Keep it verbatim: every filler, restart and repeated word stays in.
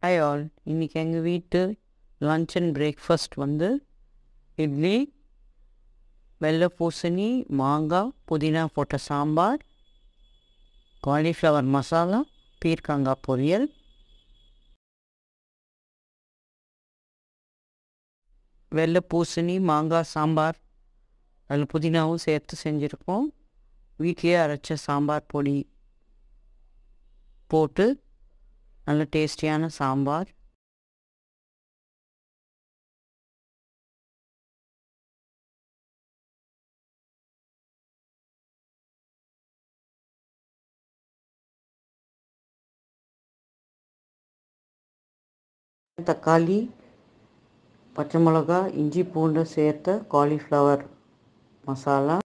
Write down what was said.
Hi all, இன்றைக்கி எங்கள் வீட்டு லன்ச் அண்ட் பிரேக்ஃபாஸ்ட் வந்து இட்லி, வெள்ளை பூசணி, மாங்காய், புதினா போட்ட சாம்பார், காலிஃப்ளவர் மசாலா, பீர்க்கங்காய் பொரியல், வெள்ளை பூசணி மாங்காய் சாம்பார், அதில் புதினாவும் சேர்த்து செஞ்சுருக்கோம். வீட்டிலே அரைச்ச சாம்பார் பொடி போட்டு நல்ல டேஸ்டியான சாம்பார். தக்காளி, பச்சை மிளகா, இஞ்சி பூண்டு சேர்த்த காலிஃப்ளவர் மசாலா,